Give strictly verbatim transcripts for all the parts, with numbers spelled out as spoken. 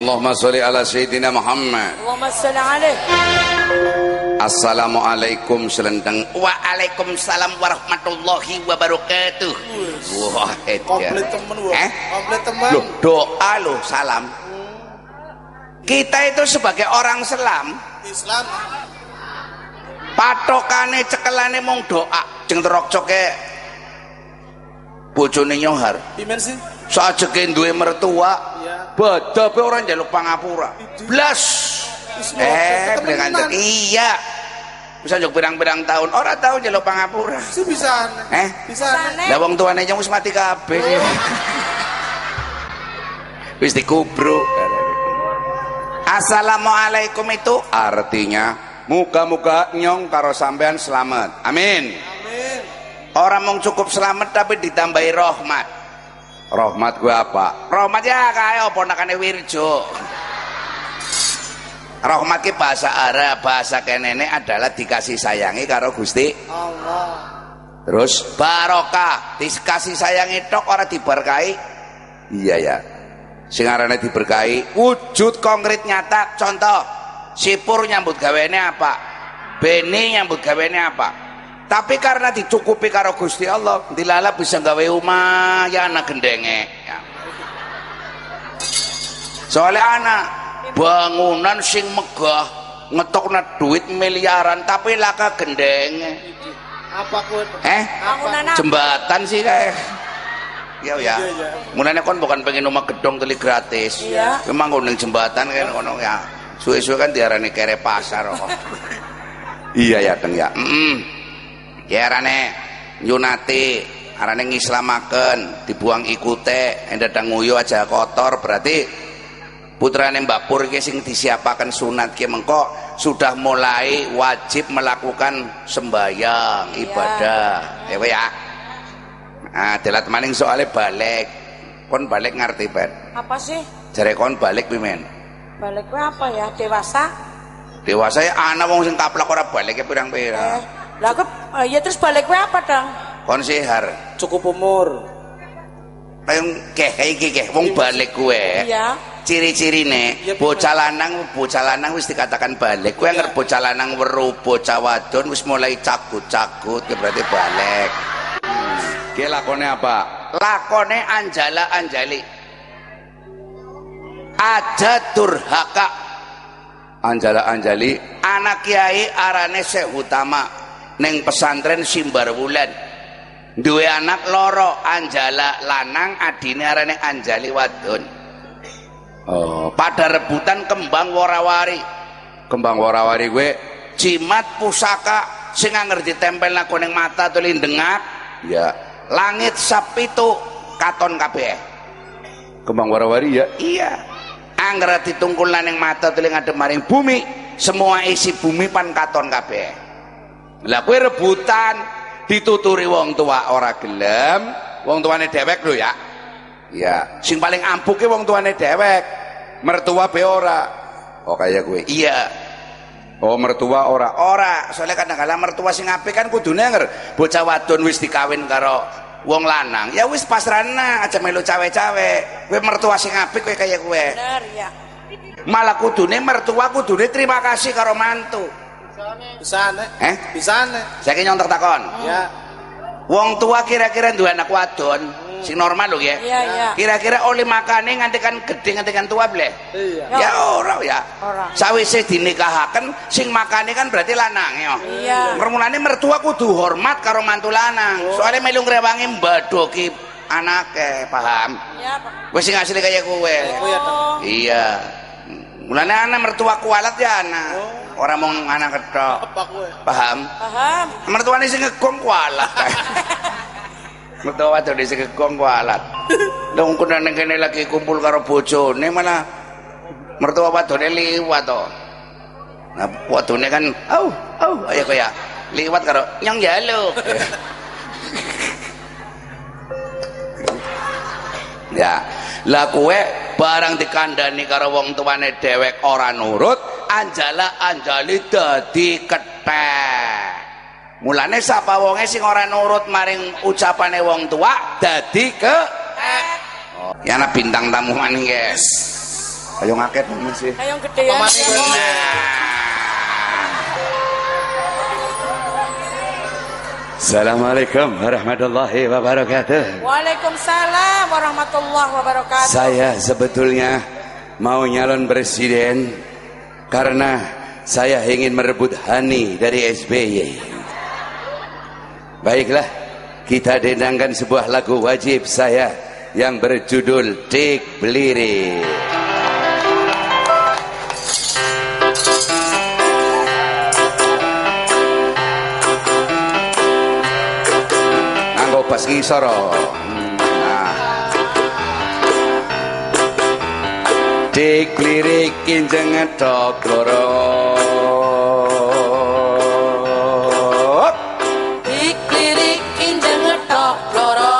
Allahumma sholli ala sayyidina Muhammad. Allahumma sholli alaihi. Assalamualaikum selendang. Waalaikumsalam warahmatullahi wabarakatuh. Wah, komplit temen wah. Eh? Komplit temen. Loh, doa loh, salam. Kita itu sebagai orang Islam, Islam patokane cekelane mung doa. Jeng terok coke bojone nyohar. pimen sih? Sajeke duwe mertua, Iya. badabe ora njaluk pangapura. Blas. Eh, dengan iya. Bisa njuk pirang-pirang tahun, ora tau njaluk pangapura. Sih bisa. Eh? Bisa. Lah wong tuane nyong wis mati kabeh. Wis dikubro. Assalamualaikum itu artinya muga-muga nyong karo sampean selamat. Amin. Amin. Orang mau cukup selamat tapi ditambahi rahmat. Rahmat gue apa? Rahmat ya kayak ponakane Wirjo. Rahmat ki bahasa Arab, bahasa kenene adalah dikasih sayangi karo Gusti Allah. Terus barokah, dikasih sayangi tok ora diberkahi. Iya ya. Sing arane diberkahi wujud konkret nyata. Contoh, Sipur nyambut gawene apa? Beni nyambut gawene apa? Tapi karena dicukupi karo Gusti Allah, dilala bisa gawe omah ya anak gendenge ya. Soalnya anak bangunan sing megah ngetokna duit miliaran tapi laka gendenge. Apa kuwi? Eh? Bangunan apa? Jembatan sih kayak. Ya ya. Iya, iya. Mulane kon bukan pengen omah gedong teli gratis. Iya. Memang ning jembatan kan ngono ya. Suwe-suwe kan diarani kere pasar kok. Iya ya Kang ya. Heeh. Ya arane nyunati, arane ngislamaken, dibuang ikute, endadang nguyu aja kotor, berarti putrane Mbak Pur iki sing disiapaken sunat ki mengko sudah mulai wajib melakukan sembahyang, ibadah. Ya ya. Nah, delat maning soalnya balik. Kon balik ngerti, Ben? Apa sih? Jare kon balik pimen? Balik gue apa ya? Dewasa? Dewasa ya ana wong sing kaplak ora balike Eh, pirang-pirang. lah gue, eh, ya terus balik gue apa dong? Kon sihar. Cukup umur. Kayak keh iki keh wong balik kuwe. Iya. Ciri-cirine Iya, bocah lanang bocah lanang wis dikatakan balik. Kowe ngerti bocah lanang weruh bocah wadon wis mulai cagut-cagut ya berarti balik. Ki lakone apa? Lakone anjala anjali. Aja durhaka. Anjala anjali anak kiai arane Syekh Utama ning pesantren Simbar Wulan. Duwe anak loro, anjala lanang adine arane anjali wadon. Oh, pada rebutan kembang warawari. Kembang warawari gue jimat pusaka sing anger ditempel nang ning mata tuli ndengak. Ya, langit sapitu katon kabeh. Kembang warawari ya. Iya. Angger ditungkul ning mata tuli ngadep maring bumi, semua isi bumi pan katon kabeh. Lah kowe rebutan dituturi wong tua ora gelem, wong tuane dhewek lho ya. Ya, sing paling ampuh ki wong tuane dhewek. Mertua be ora. Oh kaya gue. Iya. Oh mertua ora. Ora, soalnya kadang-kadang mertua sing apik kan kudune anger bocah wadon wis dikawin karo wong lanang. Ya wis pasrahna aja melu cawe-cawe. Kowe mertua sing apik kowe kaya gue. Bener ya. Malah kudune mertua kudune terima kasih karo mantu. Bisa nek. Eh? Bisa nek. Saiki nyontek takon. Ya. Wong tua kira-kira duwe anak wadon sing normal lho ya. Iya, iya. Kira-kira oleh makane nganti kan gedhe nganti kan tua bleh. Iya. Ya ora ya. Ora. Sawise dinikahaken sing makane kan berarti lanang ya. Iya. Mulane mertua kudu hormat karo mantu lanang. Soale melu ngrewangi mbadoki anake, paham? Iya, Pak. Wis sing asli kaya kowe. Oh. Iya. Mulane anak mertua kualat ya anak. Ora mung anak ketok. Apa kowe? Paham? Paham. Mertuane sing ngegong kualat. Mertua wadon sing ngegong kualat. Lah wong kene kene lagi kumpul karo bojone malah mertua wadone liwat to. Nah, wadone kan au au ayo kaya liwat karo nyong jaluk. Ya, lah kowe barang dikandani karo wong tuane dhewek ora nurut, anjala anjali dadi kethek. Mulane sapa wonge sing ora nurut maring ucapane wong tua dadi ke oh, ya ana bintang tamu maning guys. Ayo ngaket masih. Ayo gedean. Assalamualaikum warahmatullahi wabarakatuh. Waalaikumsalam warahmatullahi wabarakatuh. Saya sebetulnya mau nyalon presiden karena saya ingin merebut Hani dari S B Y. Baiklah, kita dendangkan sebuah lagu wajib saya yang berjudul Dik Bliri. Pas ngisoro nah. Dik Blirik kinjeng ngedok loro Dik Blirik kinjeng ngedok loro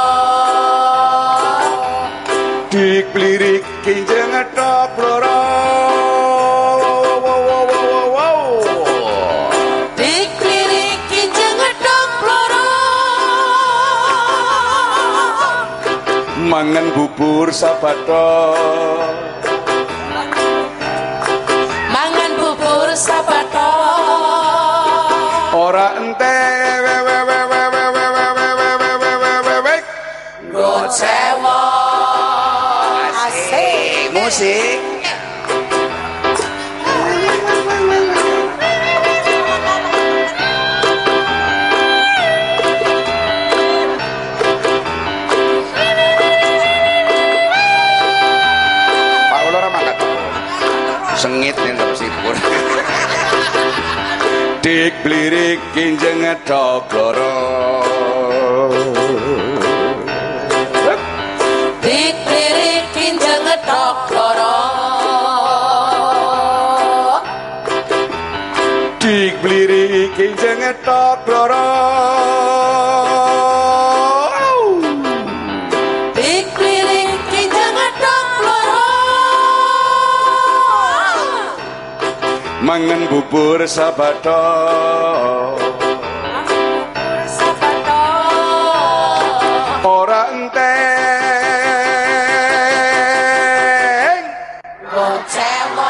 Dik Blirik kinjeng ngedok loro mangan bubur sabato mangan bubur sabato ora ente gocewo asik musik sengit nih tak sipur. Dik Blirik kinjeng ngedok loro Dik Blirik kinjeng ngedok loro Dik Blirik kinjeng ngedok loro Dik Blirik kinjeng ngedok loro mangan bubur sabato sabato ora enteng gocewo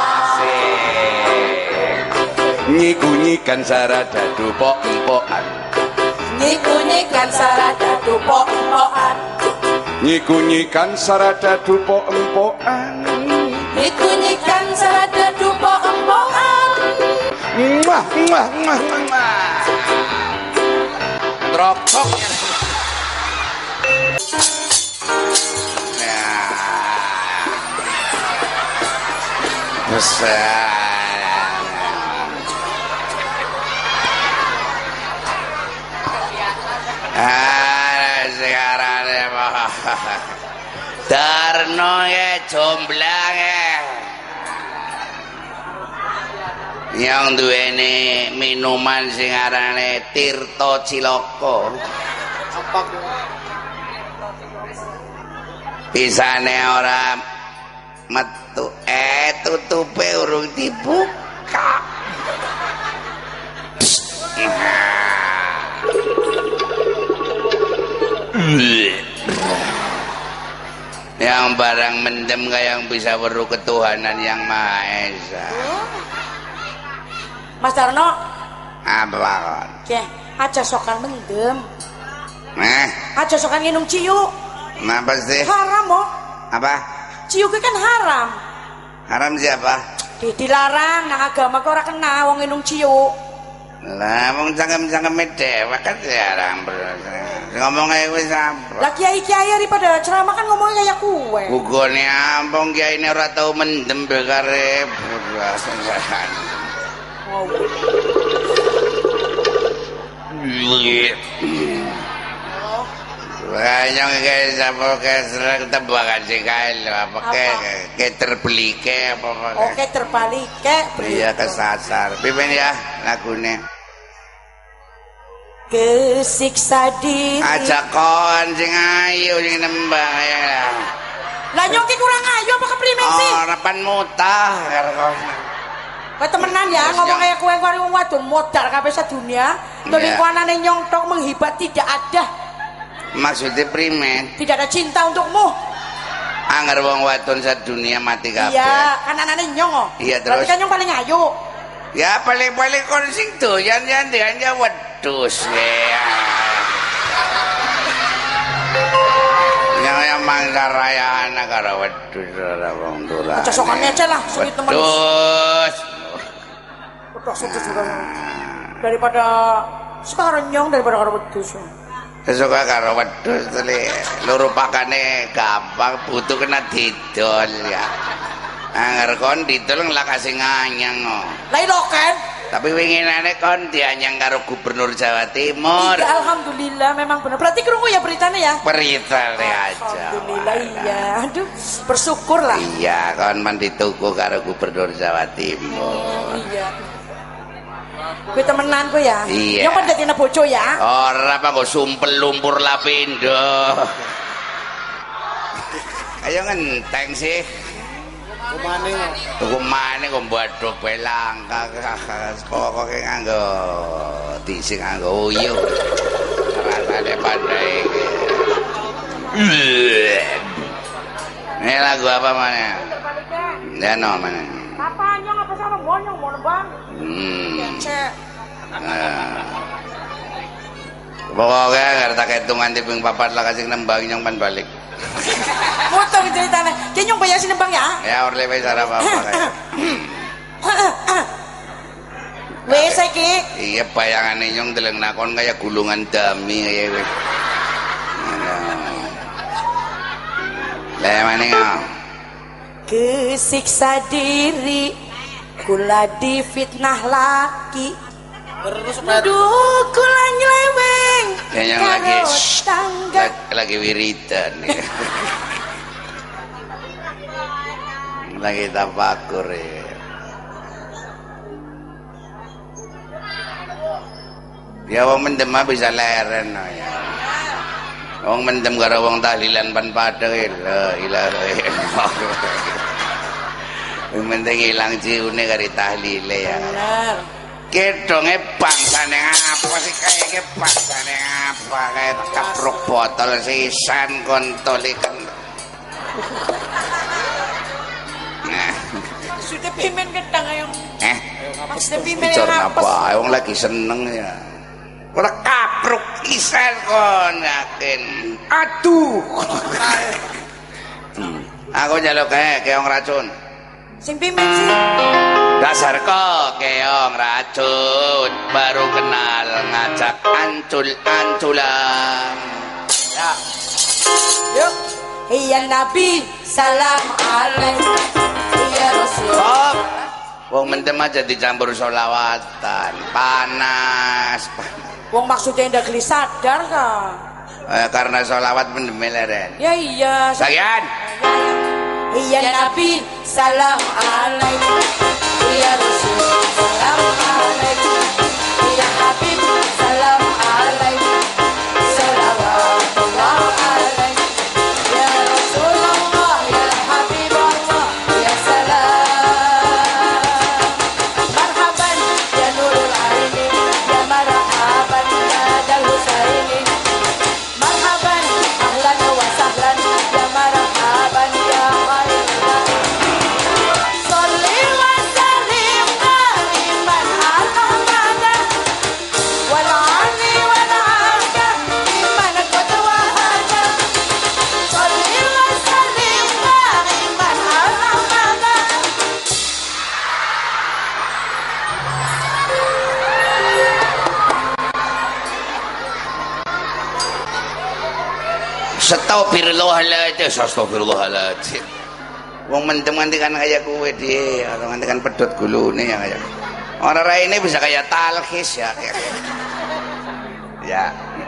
nyiku-nyikan sarada dupok empokan nyiku-nyikan sarada dupok empokan nyiku-nyikan sarada dupok empokan nyiku-nyikan sarada dupok empokan Mwah, mwah, mwah, mwah. Rokok. Nah. Besar. Ah, sekarang Darno ya jomblang ya. Yang duweni minuman sing arane Tirto Ciloko. Apa ku? Pisane ora metu eh tutupe urung dibuka. Yang barang mendem kayak yang bisa weruh ketuhanan yang Maha Esa. Mas Darno Apa kon? ke aja sokan mendem Eh, aja sokan nginum ciu kenapa sih? haram oh Apa? ciu itu kan haram Haram siapa? di, dilarang nang agama kok ora kena wong nginum ciu Lah wong cangkem-cangkeme dewek kan jarang ngomong kayak wis apa? lah kiai-kiai daripada ceramah kan ngomongnya kayak kue Bugone ampung kiai ini ora tau mendem bekare sensaran. wow. Kayaknya kayak siapa kayak serang tebakan sih kayak apa kayak kayak terbeli kayak apa apa. Oke terbalik kek. Iya kesasar. Pimpin ya lagunya. Kesiksa diri. Ajak kon sing ayu sing nembang ya. Lah nyoki kurang ayu apa keprimen sih? Oh, repan mutah karo kon. Kau temenan ya ngomong kayak kue kue wong wadon modal kabeh sedunia. Selingkuhanane nyongtok menghibat tidak ada. Maksudnya primen? Tidak ada cinta untukmu. Angger wong wadon sadunia mati kabeh. Iya, kan anane nyong kok. Iya terus. Berarti kan nyong paling ayu. Ya paling-paling kon sing doyan ya ndek wedhus ya. Yang yang mangsa raya anak karo wedhus ora wong dolan. Aja sok ngece lah, sing temen. Wedhus. Wedhus juga. Daripada suka karo nyong daripada karo wedhus. Suka karo wedhus tele loro pakane gampang butuh kena didol ya. Angger kon didol nglak kasih nganyang kok. Lah lho kan. Tapi winginane kon dianyang karo Gubernur Jawa Timur. Iya, alhamdulillah memang benar. Berarti krungu ya beritanya ya? Beritane aja. Alhamdulillah iya. Aduh, bersyukur lah. Iya, kon men dituku karo Gubernur Jawa Timur. Iya. Kuwi temenan ku ya. Iya. Yang pendatine bojo ya. Ora apa kok sumpel lumpur lapindo. Ayo ngenteng sih. Kumane. Kumane kok mbadho belang kok nganggo dising nganggo uyu. Rasane pandai. Ini lagu apa mana? Ya no mana? Apa nyong apa sama bonyong mau Bang? Hmm. Cek. Nah. Pokoknya nggak tak hitungan di ping papat lah kasih nembang nyong pan balik. Motong ceritanya. Ki nyong bayasin Bang ya. Ya orle wis ora apa-apa kayak. Wes iki. Iya bayangane nyong deleng nakon kayak gulungan dami kayak wis. Lah mana ngau? Kesiksa diri kula difitnah laki. Terus Aduh, kula nyeleweng. Kayaknya lagi tangga. lagi, lagi wiridan ya. Lagi tafakur ya. Ya wong mendem mah bisa leren no, ya. Wong mendem karo wong tahlilan pan padha la ilaha illallah. Wong penting ilang jiune karo tahlile ya. Bener. Kedonge bangsane apa sih kayaknya bangsane apa kayak kapruk botol sisan kontol ikan. Nah, Sudah pimen ketang ayo. eh, Maksudnya pimen bicara yang apa? Wong lagi seneng ya. Ora kapruk isan kon yakin. Aduh. Hmm. Aku njaluk kae keong racun. Sing pimen sih. Dasar kok keong racun baru kenal ngajak ancul-anculan. Ya. Yuk. Iya Nabi, salam alaikum. Iya Rasul. Stop. Wong mendem aja dicampur sholawatan. Panas. Wong maksudnya ndak geli sadar kah? Eh, karena sholawat mendem leren. Ya iya. Sayan. Iya Nabi, salam alaikum. Iya Rasul, salam alaikum. Iya Habib, salam alaikum. Salawatullah alaikum. Ya Rasulullah, ya Habibullah, ya salam. Marhaban, ya Nurul Aini, ya marhaban, ya Dal Husaini. Marhaban, ahlan wa sahlan, ya marhaban, ya khairan. Sholli wa sallim daiman ala mada wal ali wal ada iman qadwa hada. Sholli wa sallim daiman ala mada. Astagfirullahaladzim. Astagfirullahaladzim. Wong mendem nganti kan kayak kue dia, orang nganti kan pedot gulune ya kayak. Orang raine bisa kayak talkhis ya. Kayak. Ya.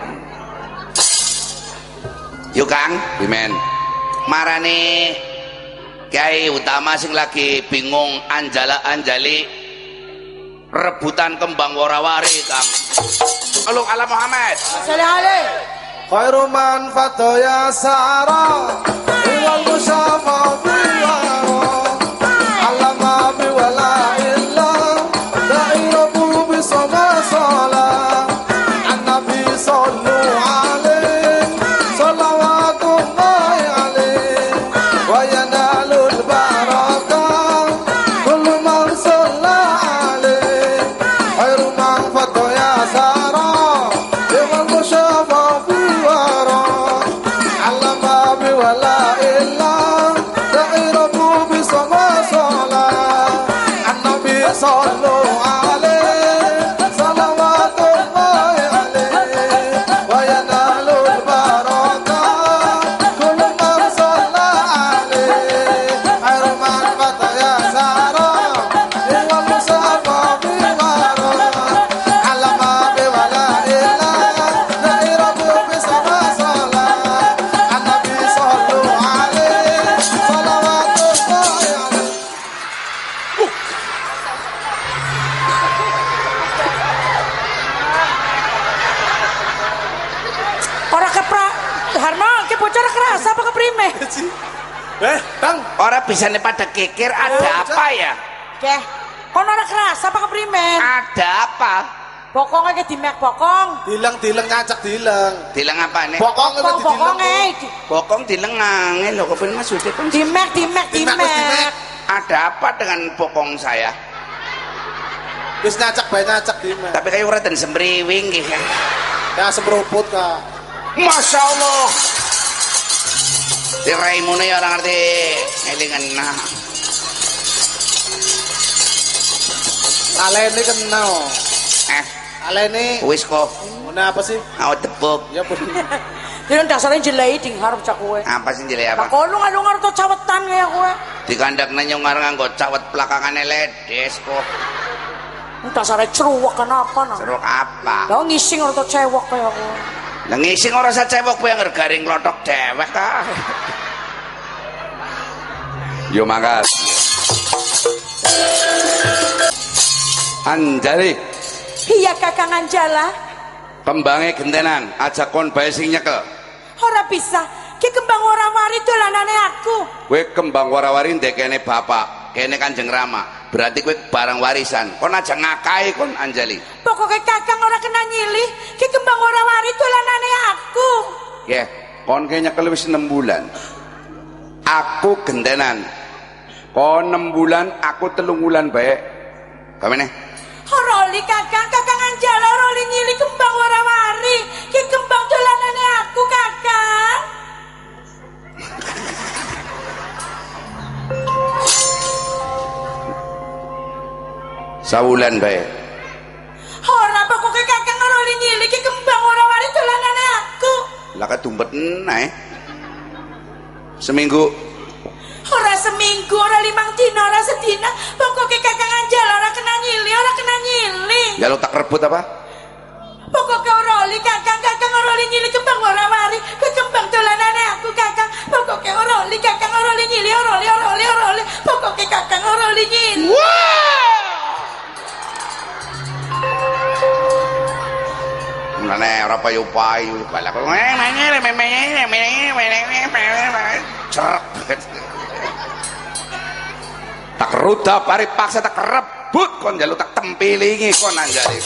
Yuk Kang, Bimen. Marane Kiai Utama sing lagi bingung anjala-anjali rebutan kembang warawari Kang. Halo ala Muhammad. Sallallahu alaihi. khairu man fataya sara wal musafa biwaro alama bi wala illa da'iru bi sama sala annabi sallu alaihi salawatullahi alaihi wa Harno, ki bocor kerasa apa keprime? Eh, Kang, Orang bisa nih pada kikir ada apa ya? Keh, kono ora kerasa apa keprime? Ada apa? Bokongnya ke dimek bokong. dileng-dileng ngacak dileng. Dileng apa nih? Bokong itu Bokong bokongnya. Bokong dilengange lho kok maksudnya kan Dimek dimek Dimek, Mas, dimek. dimek. ada apa dengan bokong saya? Wis ngacak bae ngacak dimek. Tapi kayak ora ten sembriwing nggih ya. Ya semruput Kak. Masya Allah. Di Raimune ya orang ngerti ngelingan nah. Alene kena. Eh, Alene. wis kok. Ngene apa sih? Awak tepuk. Ya bener. Jadi dasarnya jelai ding harap cak kowe. Apa sih jelek Lah apa? kono ngalungar to cawetan kaya kowe. Di kandaknya nyongar nganggo cawet belakangane ledes kok. Dasarnya ceruwek kenapa nah? Seruk apa? Lah ngising ora to cewek kaya kowe. Lah ngising ora usah cewek kowe yang garing klothok dewek ta. Yo mangkat. Anjali Iya Kakang Anjala. kembange gentenan aja kon bae sing nyekel. Ora bisa. Ki kembang ora wari dolanane aku. Kowe kembang warawari ndekene bapak, kene Kanjeng Rama. Berarti kowe barang warisan. Kon aja ngakai kon Anjali. Pokoknya Kakang ora kena nyilih. Ki kembang ora wari dolanane aku. Ya, kon kene nyekel wis enam bulan. Aku gentenan. Kon enam bulan, aku telung bulan bae. Kamene? Roli Kakang, Kakang Anjala roli nyilih kembang ora wari. Ki kembang dolanane aku Kakang. Sawulan bae. Ora pokoknya Kakang roli nyilih ki kembang ora wari dolanane aku. Lah ketumpet nae. Seminggu. Ora seminggu, ora limang dina, ora sedina. Pokoknya Kakang Anjala ora kena nyilih, ora kena nyilih. Ya lo tak rebut apa? Pokoknya roli Kakang, Kakang roli nyilih kembang ora wari. Ke kembang dolanane aku Kakang. Pokoknya roli Kakang roli nyilih, roli roli roli. Pokoknya Kakang roli nyilih. Mana ora payu-payu balak. Tak ruda pari paksa tak rebut kon jalu tak tempilingi kon Anjali.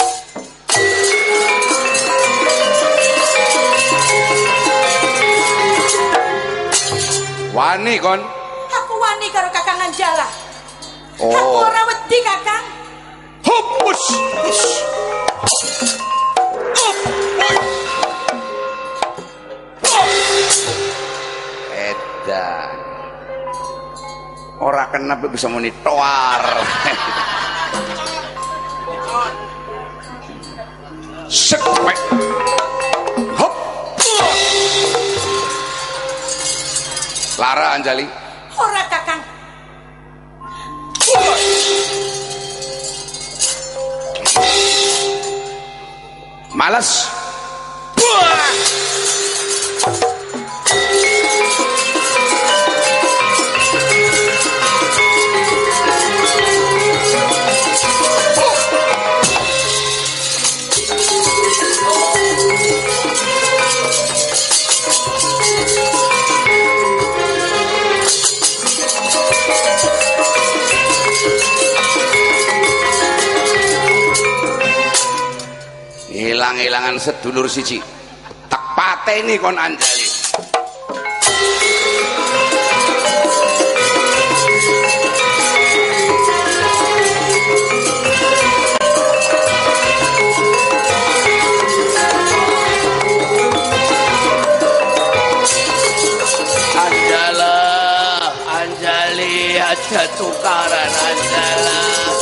Wani kon. Aku wani karo Kakang Anjala. Oh. Aku ora wedi Kakang. Hopus. Edan. Ora kena bisa muni toar. Sek. Hop. Lara Anjali. Ora Kakang. Males. Hilang-hilangan sedulur siji. Tak pateni kon Anjali. Anjala, Anjali ada tukaran Anjala.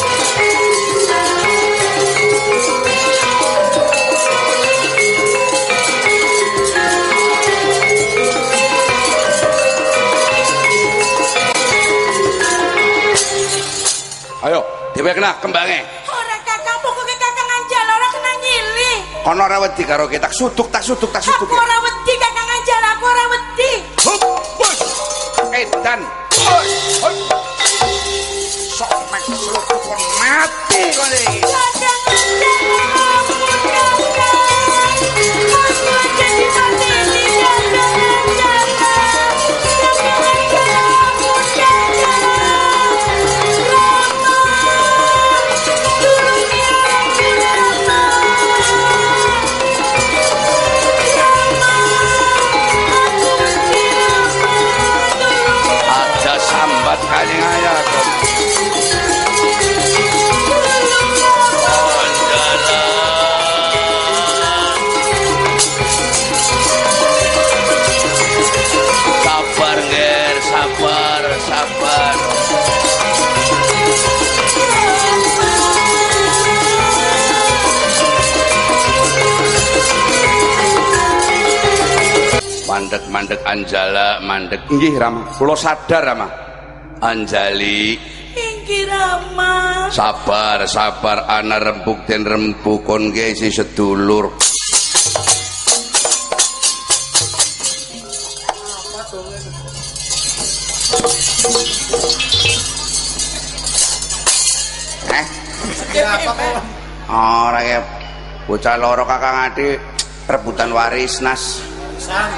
Ayo, dhewe kena kembange. Ora Kakang, pokoknya Kakang Anjala ora kena nyilih. Kono ora wedi karo ki tak suduk tak suduk tak suduk. Aku ora wedi Kakang Anjala, aku ora wedi. Hup, bos. Edan. Hoi, hoi. Sok mek suduk kon mati kon iki. Kakang Anjala, ampun Kakang. Aku jadi mati ini Kakang. mandek mandek Anjala mandek nggih Rama kula sadar Rama Anjali inggih Rama sabar sabar ana rembug den rembug kon ge si sedulur eh apa kok ora ya bocah loro kakang adik rebutan waris nas san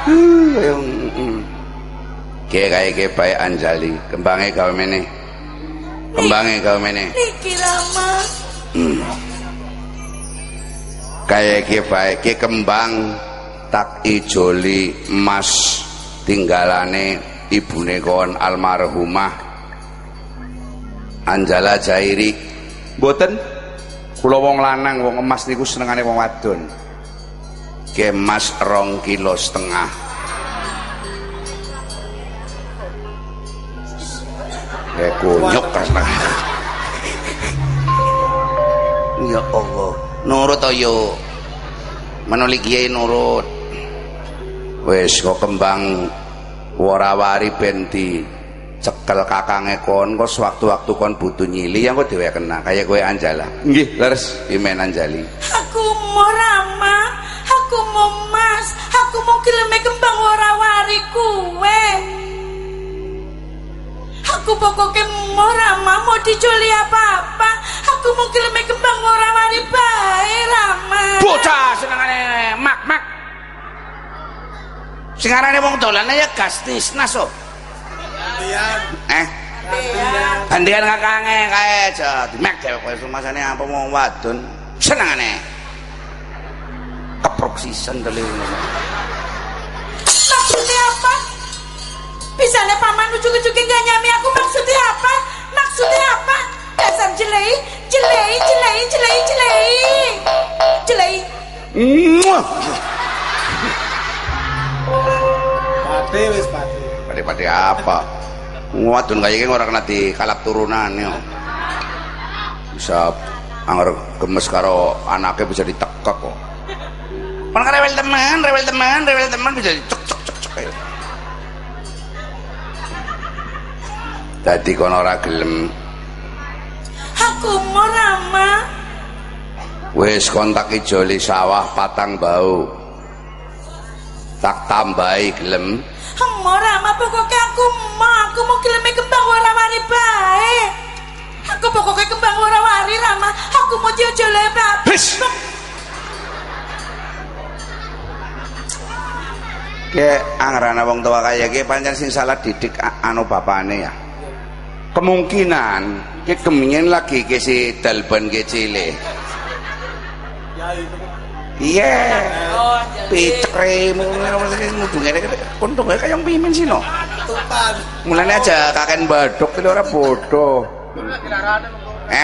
Ki kae ki bae Anjali, kembange gawe meneh. Kembange gawe meneh. Niki Rama. Hmm. Kae ki bae ki kembang tak ijoli emas tinggalane ibune kon almarhumah Anjala Jairi. Mboten kula wong lanang wong emas niku senengane wong wadon. Ki emas rong kilo setengah. Kayak kunyuk karena ya Allah nurut ayo menuli kiai nurut wes kok kembang warawari benti cekel kakange kon kok sewaktu-waktu kon butuh nyili yang kok dhewe kena kayak gue Anjala nggih leres imen Anjali aku mau Rama aku mau Mas aku mau kileme kembang warawari kuwe aku pokoknya mau Rama mau diculi apa-apa aku mau kileme kembang warawari bae Rama bocah senengane mak mak sing arane wong dolane ya gas nisnas oh eh gantian kakange kae aja mek dhewe kowe sumasane apa wong wadon senengane keprok sisen tele maksudnya apa bisanya paman ujung-ujungnya gak nyami aku maksudnya apa maksudnya apa dasar jelei jelei jelei jelei jelei jelei muah pate wis pate pade-pade apa wadon kaya iki ora kena dikalap turunane bisa anger gemes karo anaknya bisa ditekek kok kan rewel teman rewel teman rewel teman bisa dicek cek cek cek kayak tadi kon ora gelem aku mau Rama wis kontak ijoli sawah patang bau tak tambahi gelem mau Rama pokoknya aku mau aku mau kileme kembang warawari bae aku pokoknya kembang warawari Rama aku mau jojole bae ke angrana wong tua kaya ke pancen sing salah didik anu bapane ya kemungkinan ke kemingen lagi ke si dalban ke cile iya pitre ngudungnya untungnya kayak yang pimin sih no mulanya aja kakek badok itu orang bodoh eh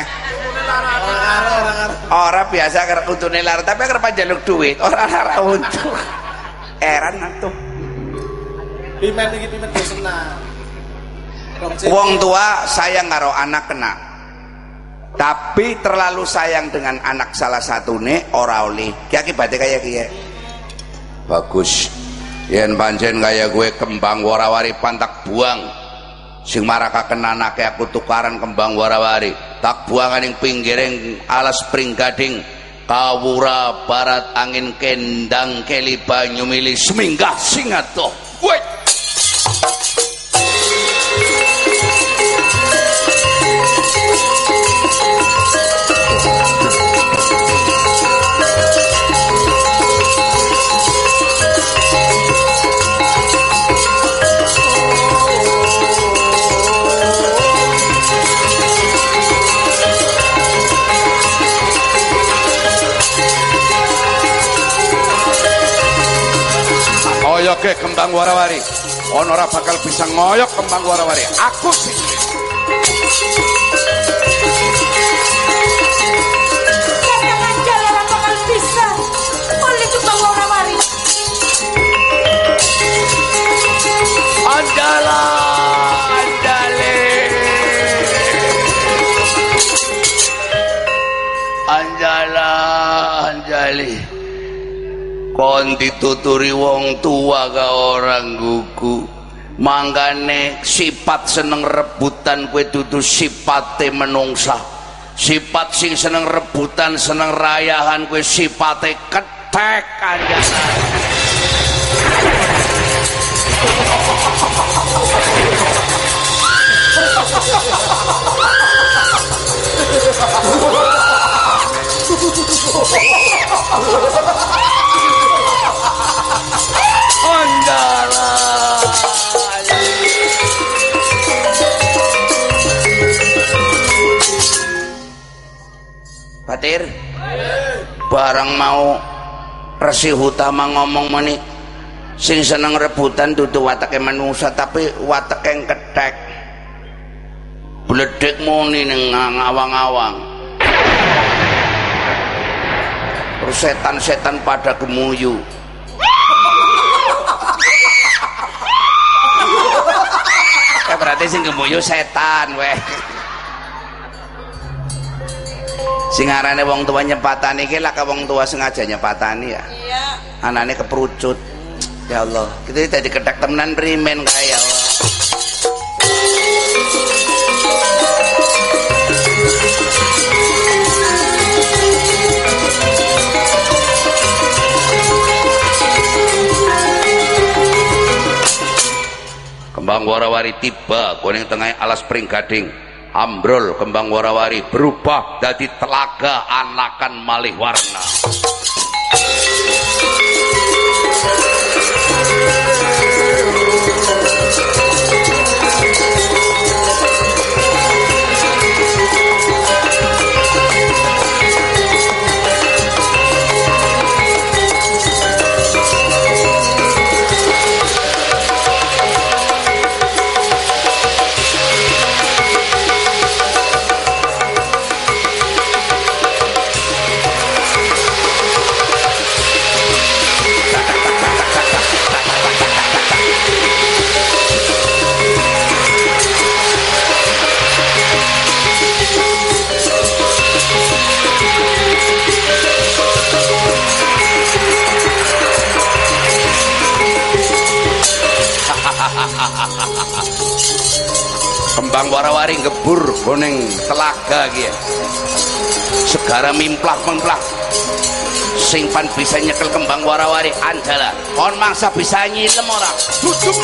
orang biasa untungnya lar tapi kenapa jaluk duit orang lara untuk eran atuh pimen iki pimen senang wong tua sayang karo anak kena tapi terlalu sayang dengan anak salah satune ora oleh ki akibatnya kayak kiye bagus yen pancen kaya gue kembang warawari pantak buang sing maraka kena anake aku tukaran kembang warawari tak buangan ing pinggiring alas pringgading kawura barat angin kendang keli banyu milih seminggah singatoh woi ngoyok kembang warawari ono ora bakal bisa ngoyok kembang warawari aku sih kakang Anjala ora bakal bisa oleh kembang warawari Anjala Anjali Anjala Anjali kon dituturi wong tua ka orang gugu. Mangkane sifat seneng rebutan kowe dudu sifate menungsa. Sifat sing seneng rebutan seneng rayahan kowe sifate ketek kanjana. Andara Patir barang mau Resi Utama ngomong meni sing seneng rebutan dudu watake manusia tapi watake yang ketek bledek muni ning ngawang-awang terus setan-setan pada gemuyu. Ya berarti sing gemuyu setan weh. Sing arane wong tua nyepatani iki lak wong tua sengaja nyepatani ya. Iya. Anane keperucut. Ya Allah, kita jadi ketek temenan primen kae ya Allah. Kembang warawari tiba kuning tengah alas pring gading ambrol kembang warawari berubah dari telaga anakan malih warna. Kembang warawari ngebur kuning telaga gitu. Segara mimplah memplah simpan bisa nyekel kembang warawari andala kon mangsa bisa nyilem orang duduk.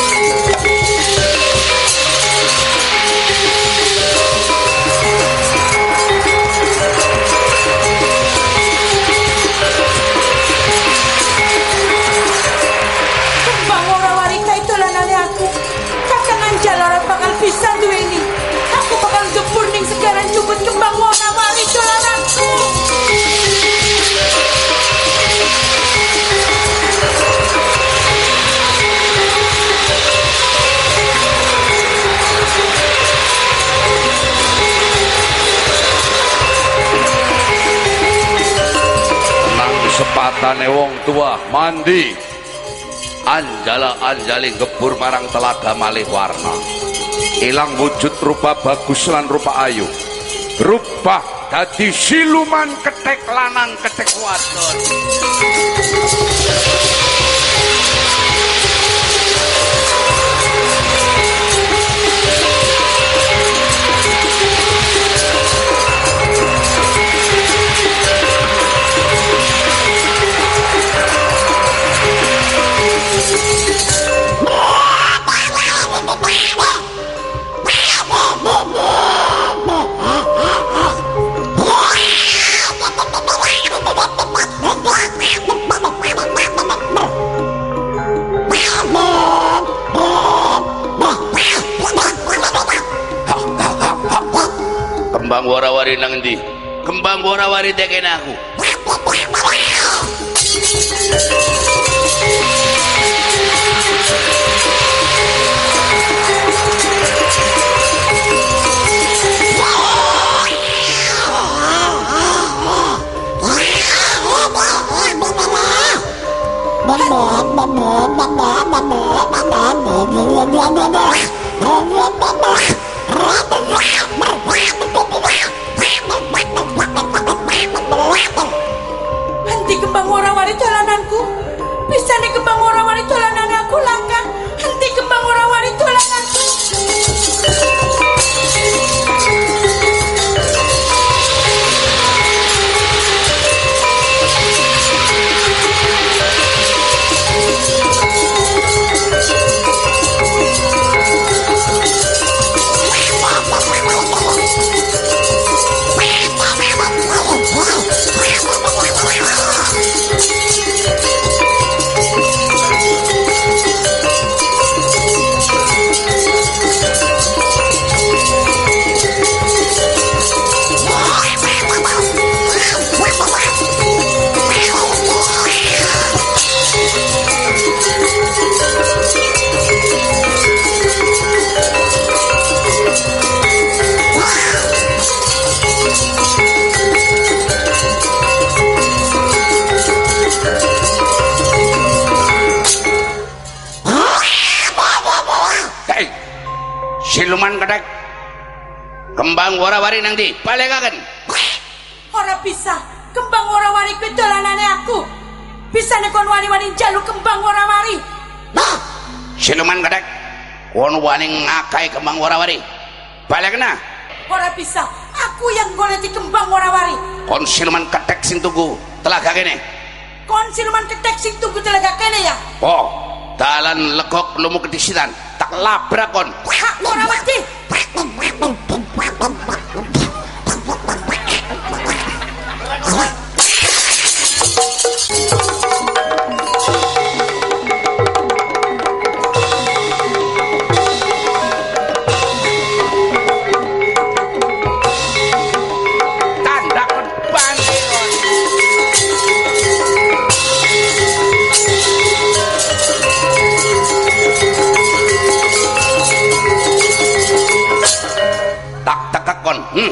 Kembang warawari kae dolanane aku. Kakang Anjala bakal bisa duweni. Aku bakal jebur ning segaran cubut kembang warawari dolananku. Sepatane wong tua mandi Anjala Anjali ngebur marang telaga malih warna ilang wujud rupa bagus lan rupa ayu berubah dadi siluman ketek lanang ketek wadon. Kembang warawari nang endi? Kembang warawari teken aku. Henti kembang warawari dolananku. ketek kembang warawari nang ndi balekaken. Ora bisa kembang warawari kuwi dolanane aku. Bisa nek kon wani-wani njaluk kembang warawari. Nah, siluman ketek kon wani ngakai kembang warawari balekna. Ora bisa aku yang goleki kembang warawari. Kon siluman ketek sing tunggu telaga kene. Kon siluman ketek sing tunggu telaga kene ya. Oh, dalan legok lumu kedisitan tak labrak kon. Hak ora wedi. Hmm.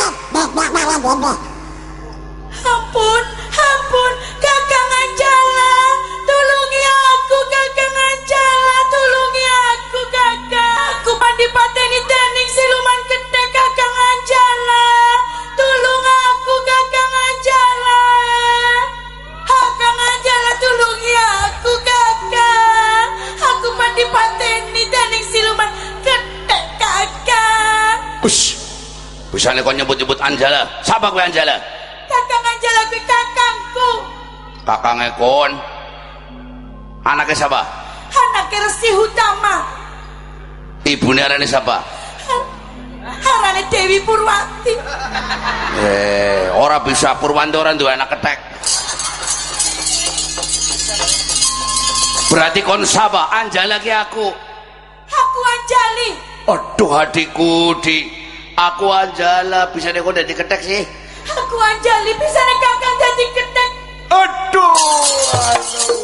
Ampun, ampun, Kakang Anjala, tulungi aku, Kakang Anjala, tulungi aku, Kakang. Aku pandipateni dening siluman ketek, Kakang Anjala, tulung aku, Kakang Anjala. Kakang Anjala, tulungi aku, Kakang. Aku pandipateni dening siluman ketek, Kakang. Ush. Bisane kok nyebut-nyebut Anjala. Sapa kowe Anjala? Kakang Anjala kuwi kakangku. Kakange kon. Anake sapa? Anake Resi Hutama. Ibune arane sapa? Arane Dewi Purwati. Eh, ora bisa Purwanto ora duwe anak ketek. Berarti kon sapa? Anjala ki aku. Aku Anjali. Aduh adikku, Dik. Aku Anjala, bisa nek kok dadi ketek sih? Aku Anjali, bisa nek Kakang dadi ketek. Aduh, aduh.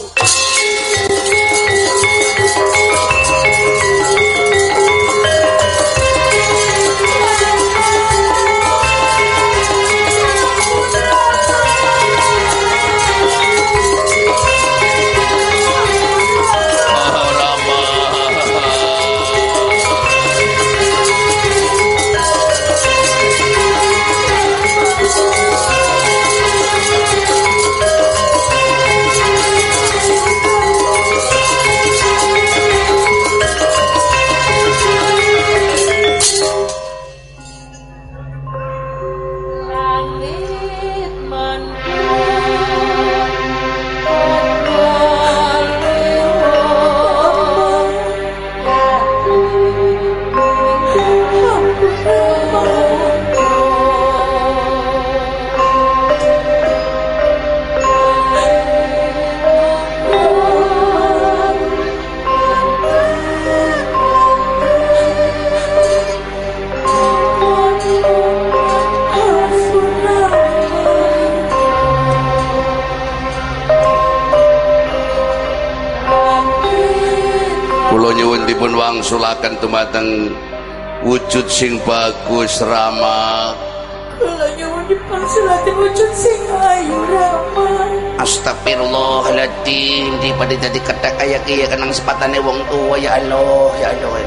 Wangsulaken dumateng wujud sing bagus Rama. Kula nyuwun dipangsulaken wujud sing ayu Rama. Astagfirullahaladzim, di pada jadi ketek kaya kaya kenang sepatane wong tua ya Allah, ya Allah.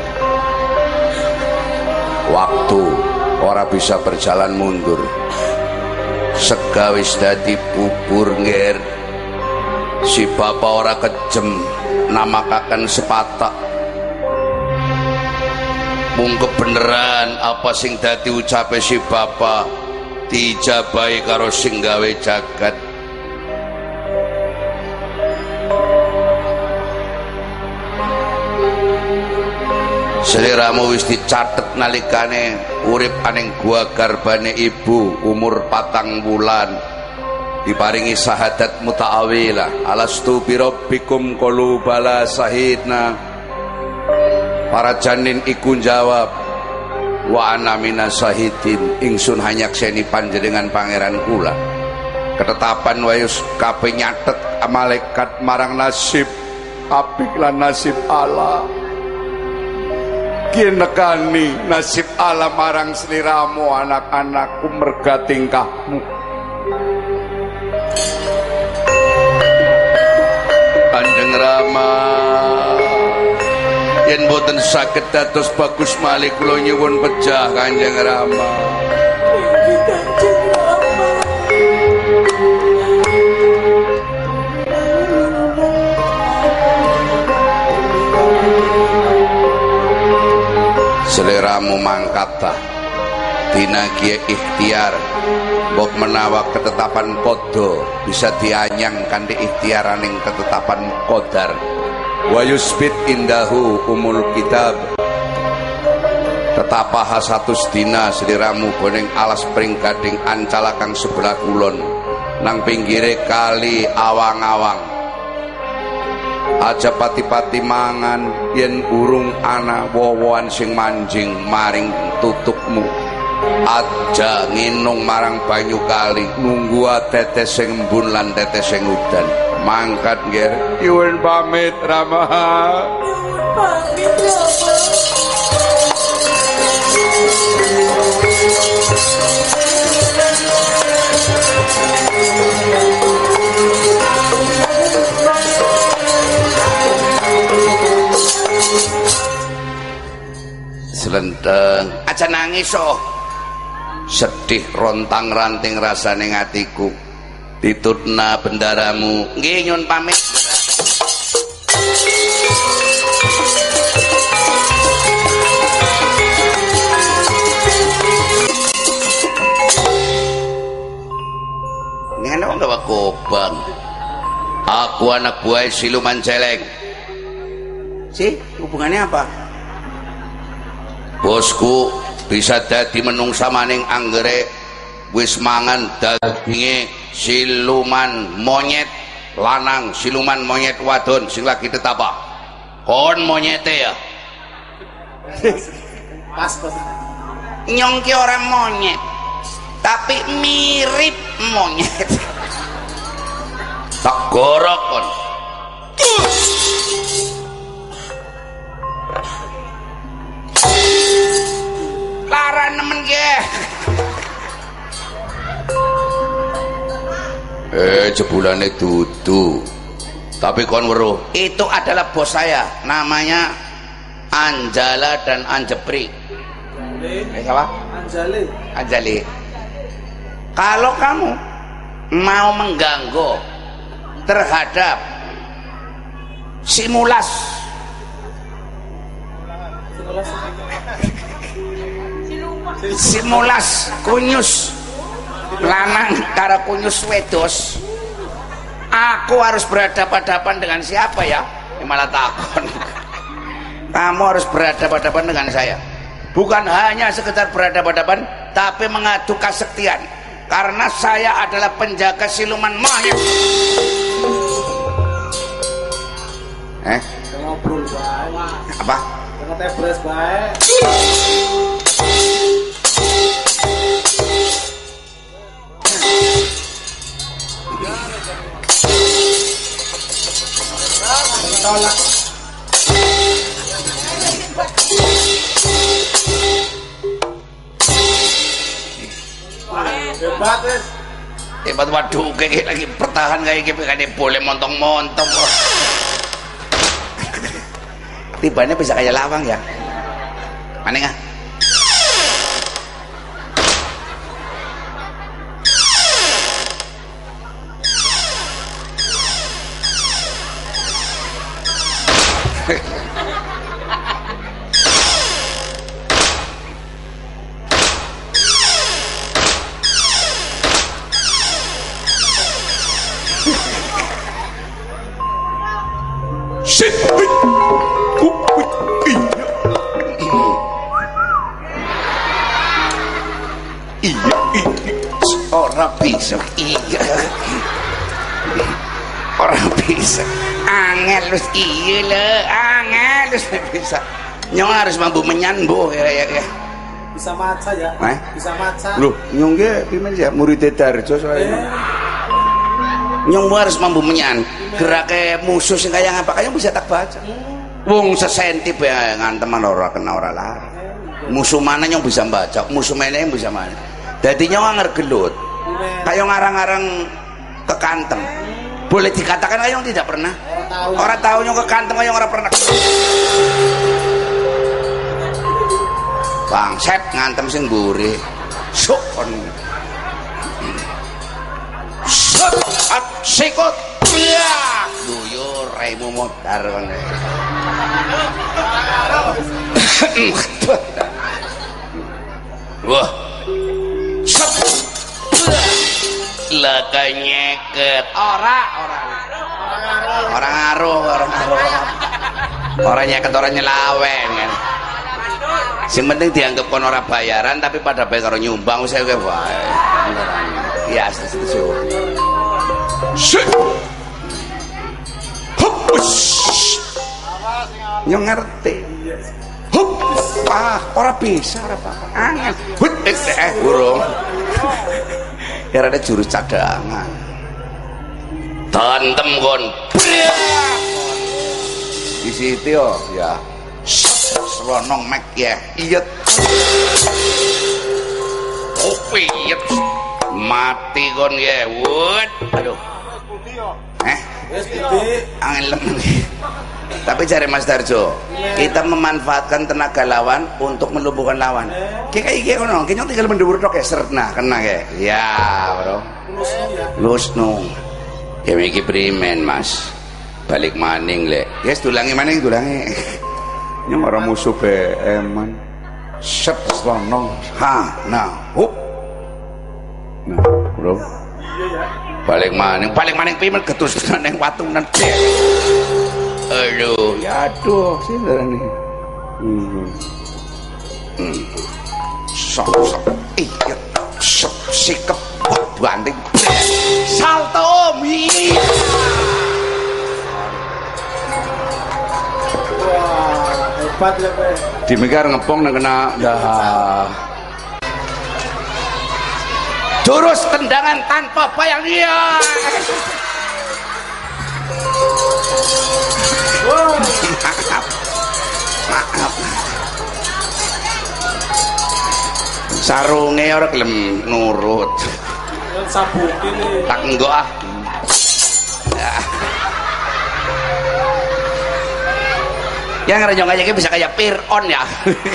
Waktu ora bisa berjalan mundur. Segawis dadi bubur nger. Si bapak ora kejem namakaken sepatak. Mung kebeneran apa sing dadi ucape si bapak dijabahi karo sing gawe jagat. Seliramu wis dicatet nalikane urip aning gua garbane ibu umur patang bulan diparingi syahadat muta'awilah alastu birabbikum qalu bala sahidna. Para janin iku jawab wa ana minas sahidin, ingsun hanyakseni panjenengan pangeran kula. Ketetapan wayus kabeh nyatet malaikat marang nasib apik lan nasib Allah. Kinekani nasib Allah marang sliramu anak-anakku merga tingkahmu. Kanjeng Rama yen boten saged dados bagus malih kula nyuwun pejah Kanjeng Rama. Inggih Kanjeng Rama. Seleramu mangkat ta dina kiye ikhtiar mbok menawa ketetapan podo bisa dianyang kanthi ikhtiaraning ketetapan qadar wa yusbit indahu umul kitab tetapa hasatus dina seliramu boning alas pring gading ancala kang sebelah kulon nang pinggire kali awang-awang aja pati-pati mangan yen urung ana wowoan sing manjing maring tutupmu aja nginung marang banyu kali nunggu tetes sing embun lan tetes sing udan mangkat nggih nyuwun pamit Rama. Nyuwun pamit Rama. Selenteng aja nangis oh sedih rontang ranting rasane ngatiku ditutna bendaramu nggih nyun pamit. Ngene wong gawa kobang aku anak buah siluman celeng sih hubungannya apa bosku bisa dadi menungsa maning anggere wis mangan daginge siluman monyet lanang siluman monyet wadon sing lagi tetapa kon monyete ya Pas pas. nyong ki ora monyet tapi mirip monyet tak gorok kon lara nemen ke eh jebulane dudu tapi kon weruh itu adalah bos saya namanya Anjala dan Anjepri eh siapa? Anjali. Anjali kalau kamu mau mengganggu terhadap simulas simulas kunyus lanang karo kunyus wedos aku harus berhadapan-hadapan dengan siapa ya? Ya malah takon kamu harus berhadapan-hadapan dengan saya bukan hanya sekedar berhadapan-hadapan tapi mengadu kesaktian karena saya adalah penjaga siluman monyet. Eh? Ngobrol bae. Apa? Tengah tebres bae. Tolak. Hebat wis. Hebat waduh kayak lagi pertahan kayak gitu kan boleh montong-montong kok. Tibanya bisa kayak lawang ya. Aneh nggak? Shit. Iya, orang bisa, iya, orang bisa, angel lu iya le, angel lu bisa, nyong harus mampu menyambu ya ya ya. Bisa maca ya? Eh? Bisa maca. Loh, nyong ge pimen ya murid Darjo soalnya. Nyong harus mampu menyan, geraknya musuh sing kaya ngapa kaya bisa tak baca. Wong sesenti ya nganteman ora kena ora lar. Musuh mana nyong bisa baca, musuh mana yang bisa mana. Jadi nyong ngergelut kayak ngarang-ngarang ke kanteng boleh dikatakan kayak tidak pernah orang tahu nyong ke kanteng kayak orang pernah bangset ngantem sing mburi sok kon set at sikut ya duyur raimu modar kon wah set laka nyeket ora ora orang ngaruh orang ngaruh orang nyeket orang nyelawen kan sing penting dianggap kon ora bayaran tapi pada bayar karo nyumbang saya ke wae iya setuju hup yo ngerti hup ah ora bisa ora apa angel hut eh burung ya ada jurus cadangan tantem kon di situ ya selonong mek ya iyet opi iyet mati kon ya wut aduh eh angin lemen tapi cari Mas Darjo kita memanfaatkan tenaga lawan untuk melumpuhkan lawan kayak kayak kono kita tinggal mendubur tok ya serna kena kayak ya bro lusnu ya iki primen Mas balik maning lek yes dulangi maning dulangi yang orang musuh be eman set selonong ha nah hup nah bro balik maning balik maning pimen getus nang watungan aduh ya aduh sih nih hmm hmm sok sok iya sok sikep banting salto mi Hebat ya Pak. Dimikir ngepong nang kena dah. Jurus tendangan tanpa bayang dia. Wow. Maaf. Maaf. Sarunge ora gelem nurut. Sabuk ini. Tak enggak ah. Ya. Yang ngerenyong aja bisa kayak Fir'aun ya.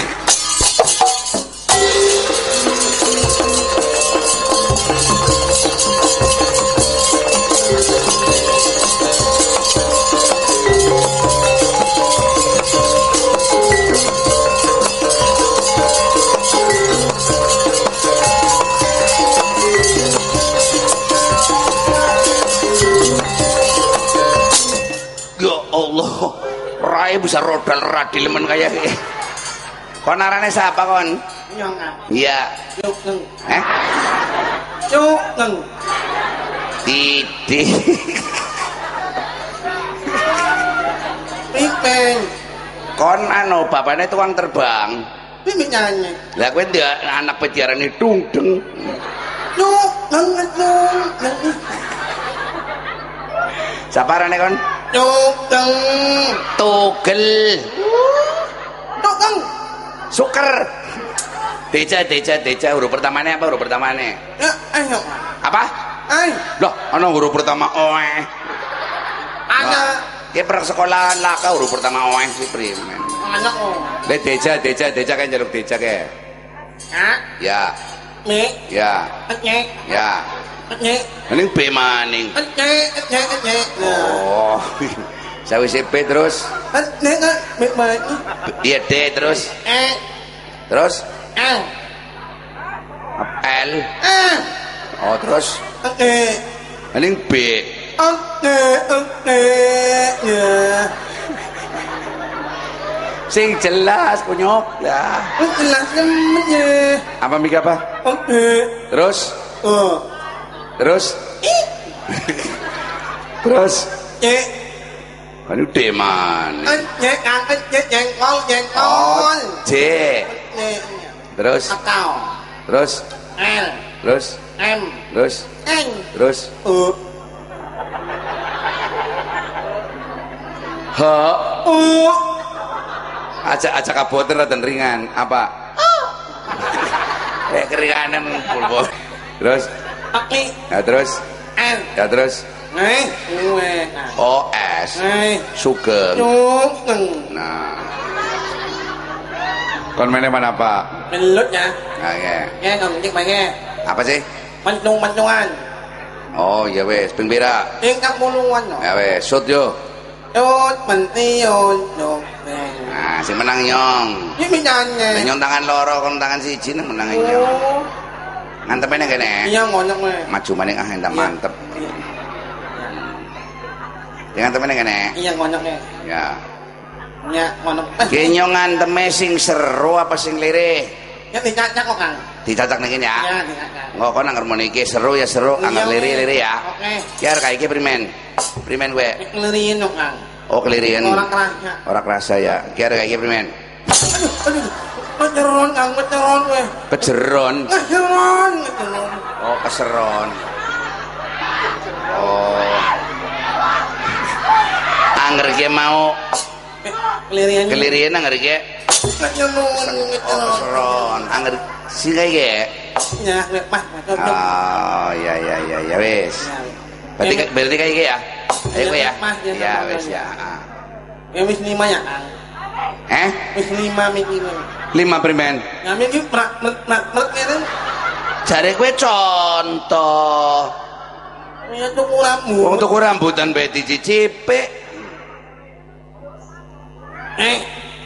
Ya Allah, rai bisa rodal radil men kayak gini. Kon arane siapa kon? Nyongan. Iya. Nyong. Eh? Nyong. Didi. Pipeng. Kon anu bapaknya tukang terbang. Pipeng nyanyi. Lah kowe ndek anak pediarane dungdeng. Nyong, nyong, nyong. Siapa arane kon? Nyong. Tugel. Nyong. Suker. Deja, deja, deja. Huruf pertamanya apa huruf pertamanya? Ya, ayo. Apa? Ay. Loh, ana huruf pertama oeh. Ana. Ki perang sekolahan laka huruf pertama oeh si primen. Anak oh. Le deja, deja, deja kan jaluk deja ke. Ha? Ya. Mi. Ya. Nye. Ya. Nye. Mending B maning. Nye, nye, nye. Oh. Sawise B terus. Nye, nye, mi, mi. Iya D terus. Eh. Terus L. L. Eh. Oh, terus Eh. mending B. Oke, oke. Ya. Sing jelas kunyok lah. Jelas namanya. Apa mik apa? Oke. Terus Oh. terus terus Nye. kan D mana? Nye, kang, nye, jengkol, Oh, jengkol. J. Nye. Terus Atau. terus L. terus M. terus N. terus U. H. U. Acak acak kaboter dan ringan apa? Eh keringanan pulpo. Terus Oke. ya terus L. ya terus Nih. Gue. O S Nih. Sugeng. Nyung. Nah Kon mainnya mana Pak? Melutnya. Oke. Nghe ngầm chiếc mày nghe. Apa sih? Mancung mancungan. Oh ya wes, ping pira? Ing kang mulungan. Ya wes, shoot yo. Yo, menti yo, yo. Nah, si menang nyong. Ini minyannya. Nyong tangan loro, kon tangan siji nang menang nyong. Ngantepnya kene. Iya ngonyok nih. Maju maning ah entar mantep. Ya ngantepnya kene. Iya ngonyok nih. Ya. Ya ngonyok. Ki nyong nganteme sing seru apa sing lirih? Ya dicacak kok Kang. Dicacak ning kene ya. Iya dicacak. Engko kon nang ngermoni iki seru ya seru, anggar lirih-lirih ya. Oke. Kiar kayak iki primen. Primen gue. Keliriin dong Kang. Oh kelirian. Orang kerasa. Orang kerasa ya. Kiar kayak iki primen. Aduh, aduh. Ngeceron Kang, ngeceron gue. Kejeron. Ngeceron, ngeceron. Oh keseron. Oh. Angger ge mau Kelirian. kelirian angger ge. Ngeceron, Oh ngeceron. keseron. Angger sing kayak ge. Ya, Pak. Oh ya ya ya ya wes. Berarti berarti kayak ge ya. Ayo gue ya. Ya wes ya. Ya wis lima ya Kang. Eh? Wis lima mikir. Lima primen. Ngambil iki prak prak prak kene. Jare gue contoh. Ya tuku rambut. Wong tuku rambutan bae dicicipi. Eh.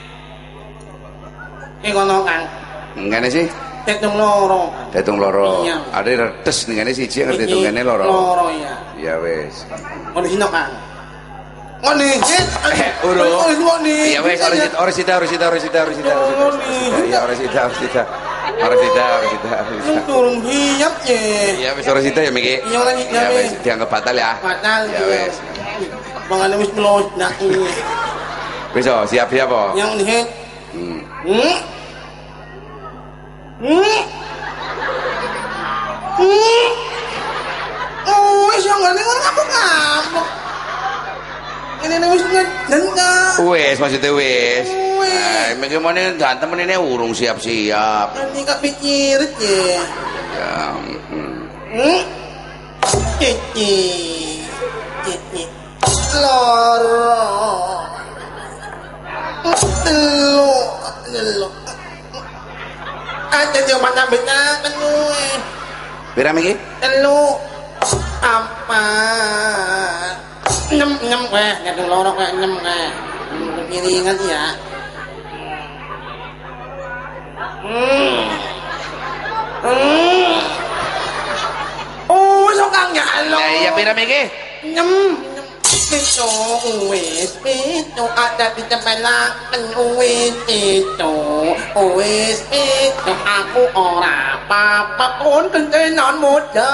Eh kono Kang. Ngene sih. Tetung loro. Datung loro. Iya. Ada redes ning ngene siji ngerti datung ngene loro. Loro ya. Ya wis. Ono sino Kang. Ono hit. Eh, urung. Ono nih. Ya wis ora sida ora sida ora sida ora sida ora sida. Ya ora sida ora sida. Ora sida ora sida. Turun hiap ye. Ya wis ora sida ya Miki. Iya ora sida. Ya wis dianggap batal ya. Batal. Ya wis. Mangane wis melos nak ini. Wis oh, siap siap oh. Yang hit. Hmm. Hmm. Hmm. Hmm. Oh, wis yang ngene ngono ngapuk-ngapuk. Ini wis ngendang. Wis maksudnya wis. Wis. Eh, Miki mene dantem ini urung siap-siap. Nanti kepikir ya. Ya. Hmm. Hmm. Cici. Cici. Loro. Telu. Telu. Ada di mana beda kan gue. Pira Miki? Telu. Apa? Enam enam gue. Kadang lorok gue enam gue. Piringan ya. Hmm. Hmm. Oh, sokang ya lo. Ya iya pira Miki? Enam. Itu wis itu ada di tempelakan wis itu wis itu aku ora apa-apa pun kentenan muda.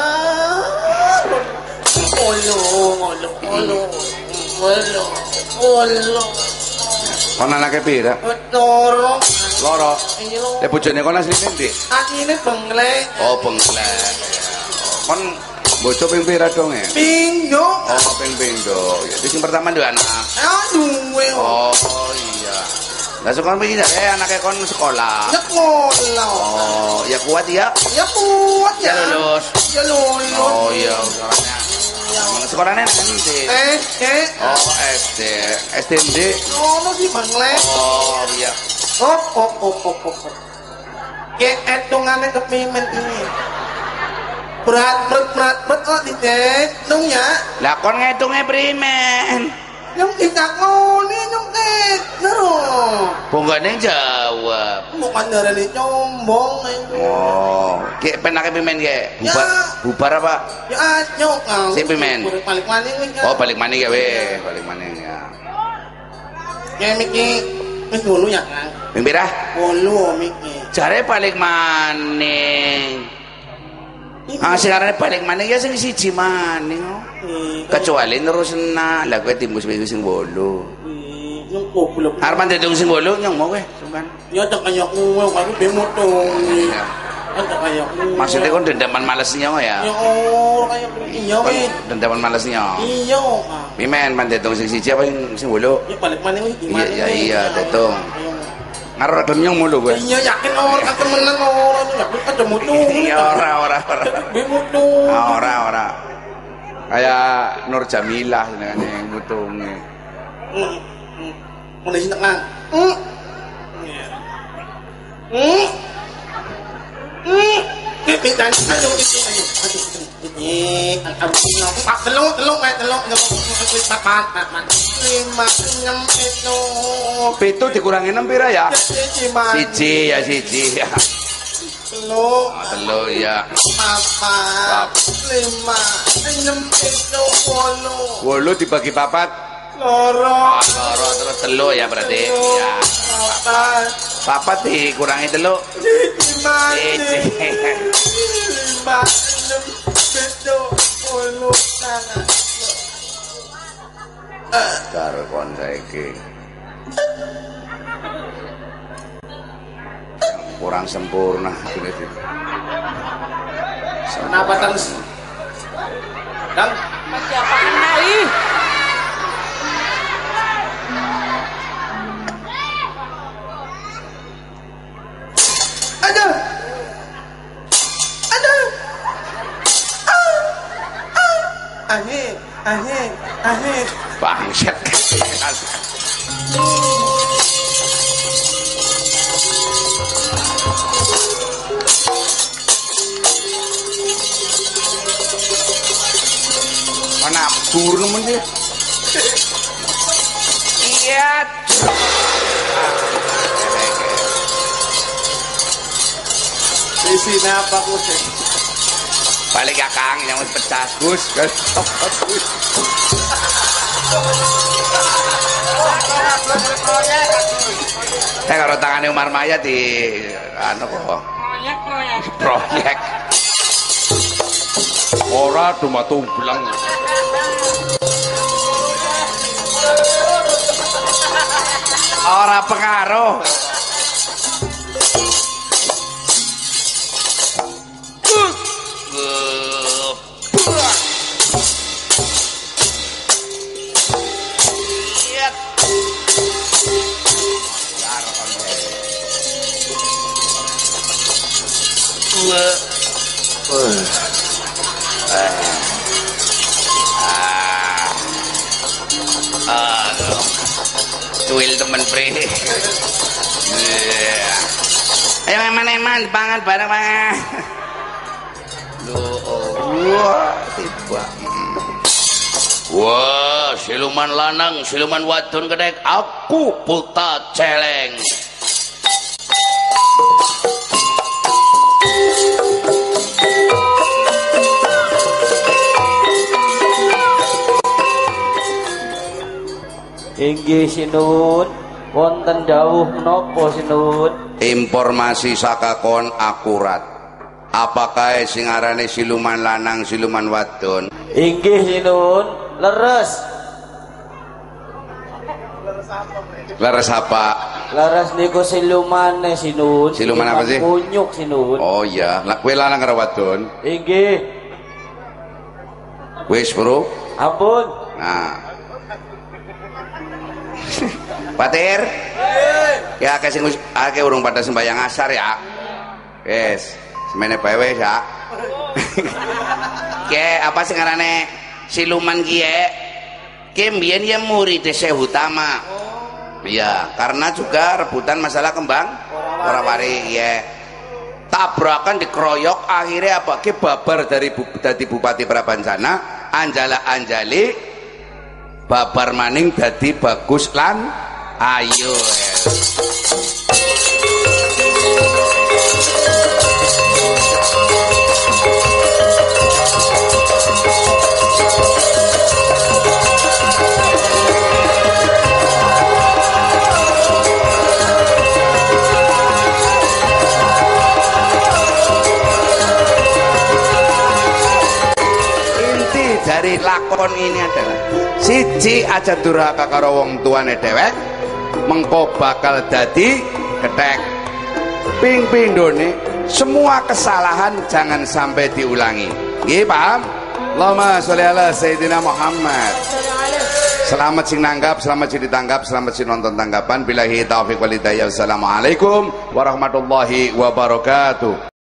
Olo olo olo olo olo. Kon anake pira? Loro. Loro. Ini lo. Ya bojone kon asline ndi? Asline benglek. Oh, Bengklek. Kon bocah ping pira dong ya? Pinggo. Oh, ping pindho. Ya sing pertama dua anak. Aduh, Oh, iya. Lah sekolah begini eh anaknya kon sekolah. Sekolah. Oh, ya kuat ya? Ya kuat ya. Ya lulus. Ya lulus. Oh, iya sekolahnya. Sekolahnya nanti. Eh, eh. Oh, S D. S D N D. Ono sih Banglek. Oh, iya. Oh, oh, oh, oh, oh. Kayak edungannya kepimen ini. Berat, berat, berat, berat, oh, tidak, dong ya. Lah kon ngitungnya primen. Yang tidak ngoni, yang tidak, nero. Bunggane jawab. Bukan dari combong. Oh, kayak penake pimen kayak bubar, Ya. bubar apa? Ya, nyok. Si pimen. Balik maning nih. Oh, balik maning ya weh, balik maning ya. Ya, Miki, Miki dulu ya, Kang. Ping pira? Dulu, Miki. Jare balik maning. Ah, sekarang balik maning ya sing siji maning. Oh. Kecuali nerusna, lah kowe timbus wis sing bolu. Yung goblok. Arman dedong sing bolu nyong mau kowe, sungkan. Ya tak kaya kuwe, aku bemotong. Ya tak kaya kuwe. Maksudnya kon dendaman males nyong ya. Ya oh, kaya iya Kon weh. dendaman males nyong. Iya, Kang. Pimen man dedong sing siji apa sing sing bolu? Ya balik mana weh Iya, gimana? iya, iya, dedong. Ngarep gelem nyong mulu kowe. Iya yakin orang temenan orang yakin ada motong. Iya, ora ora ora. Bemotong. Ah, ora ora. Kayak Nur Jamilah dengan yang mutunge. Mulai sini Kang. Hmm. Hmm. Hmm. Ini dan aduh itu ayo. Aduh ini aduh pak telung telung eh telung papat papat lima enam itu. Pitu dikurangi enam pira ya? Siji Siji ya siji ya. Telu. Oh, telu ya. Papat lima enam itu wolu. Wolu dibagi papat. Loro. Oh, loro terus telu ya berarti. Ya. Papat. Papat dikurangi telu. Siji. Lima enam itu wolu sangat. Karo kon saiki. Kurang sempurna ini. Kenapa tang? Tang? Siapa kenali? Aduh. Aduh. Ah. Ah. Ahik, ahik, ahik. Bangsat. Mana bur nemen dia? Iya. Isinya apa kucing? Balik ya Kang, yang mau pecah Gus. Eh kalau tangannya Umar Maya di anu kok. Proyek proyek. Proyek. Ora cuma tumblang. Ora pengaruh. Tuil temen bre. Ayo eman-eman pangan bareng pangan. Wah, tiba. Wah, siluman lanang, siluman wadon kedek aku Puta Celeng. Inggih sinuwun, wonten dawuh menapa sinuwun? Informasi saka kon akurat. Apakah sing arane siluman lanang siluman wadon? Inggih sinuwun, leres. Leres apa? Leres niku silumane sinuwun. Siluman apa sih? Kunyuk sinuwun. Oh iya, lah kowe lanang karo wadon. Inggih. Wis, Bro. Ampun. Nah. Patir. Ya akeh sing akeh urung pada sembahyang asar ya. Wis, semene bae wis ya. Ki apa sing arane siluman ki e? Ki mbiyen ya murid Syekh Utama. Iya, karena juga rebutan masalah kembang ora wari ya. Tabrakan dikeroyok akhirnya apa? Ki babar dari bu, dari Bupati Prabancana, Anjala Anjali babar maning dadi Bagus lan Ayo. Inti dari lakon ini adalah siji aja durhaka karo wong tuane dhewek, mengko bakal dadi gethek. Ping pindhone semua kesalahan jangan sampai diulangi. Nggih paham? Allahumma sholli ala sayyidina Muhammad. Selamat sing nanggap, selamat sing ditanggap, selamat sing nonton tanggapan. Billahi taufiq wal hidayah. Wassalamualaikum warahmatullahi wabarakatuh.